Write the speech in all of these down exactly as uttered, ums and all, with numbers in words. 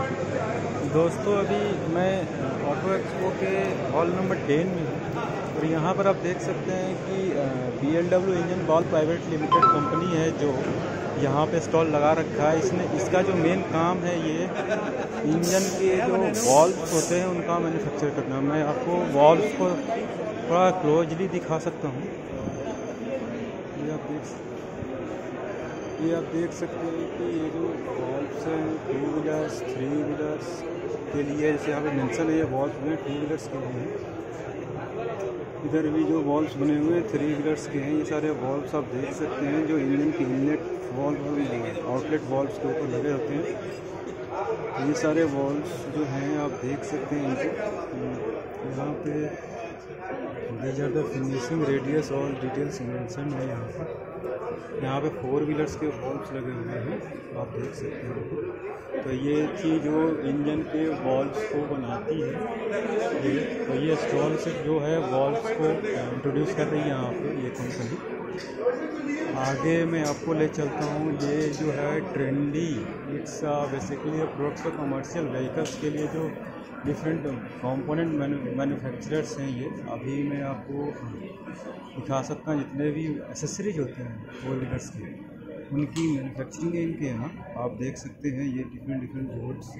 दोस्तों अभी मैं ऑटो एक्सपो के हॉल नंबर टेन में हूँ और यहाँ पर आप देख सकते हैं कि B L W engine ball private limited company है जो यहाँ पे स्टॉल लगा रखा है। इसने इसका जो मेन काम है ये इंजन के जो वॉल्व्स होते हैं उनका मैन्युफैक्चर करना। मैं आपको वॉल्व्स को थोड़ा क्लोजली दिखा सकता हूँ। ये आप देख ये आप देख सकते हैं कि ये जो वॉल्व्स हैं टू व्हीलर्स थ्री व्हीलर्स के लिए, जैसे यहाँ पे मेंशन है ये वॉल्व्स में टू व्हीलर्स के लिए हैं। इधर भी जो वॉल्व्स बने हुए हैं थ्री व्हीलर्स के हैं। ये सारे वॉल्व्स आप देख सकते हैं जो इंजन की इनलेट वॉल्व आउटलेट वॉल्व्स के ऊपर लगे होते हैं। तो ये सारे वॉल्व्स जो हैं आप देख सकते हैं इनको यहाँ पे these are the finishing radius और डिटेल्स मेंशन है। यहाँ पर यहाँ पे फोर व्हीलर्स के वॉल्व्स लगे हुए हैं, आप देख सकते हैं। तो ये थी जो इंजन के वॉल्व्स को बनाती है ये। तो ये स्टॉल से जो है वॉल्व्स को इंट्रोड्यूस कर रही है यहाँ पे ये कंपनी। आगे मैं आपको ले चलता हूँ। ये जो है trendy, it's basically product for commercial vehicles के लिए जो डिफरेंट कंपोनेंट मैन्युफैक्चरर्स हैं। ये अभी मैं आपको दिखा सकता हूँ जितने भी एसेसरीज होते हैं फोर व्हीलर्स के उनकी मैन्युफैक्चरिंग है इनके यहाँ। आप देख सकते हैं ये डिफरेंट डिफरेंट बोर्ड्स।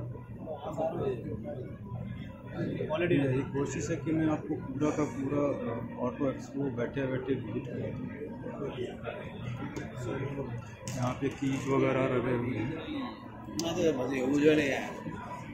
यही कोशिश है कि मैं आपको पूरा का पूरा ऑटो एक्सपो बैठे बैठे विजिट करूँ। यहाँ पे कीज वगैरह लगे हुए हैं।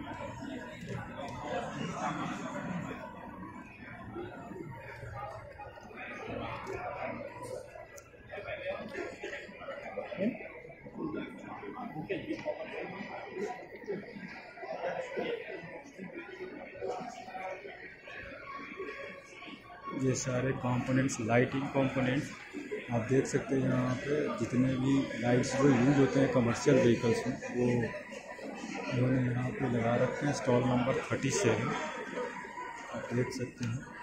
ये सारे कंपोनेंट्स, लाइटिंग कंपोनेंट्स आप देख सकते हैं। यहाँ पे जितने भी लाइट्स जो यूज होते हैं कमर्शियल व्हीकल्स में वो इन्होंने यहाँ पे लगा रखे हैं। स्टॉल नंबर थर्टी सेवन आप देख सकते हैं।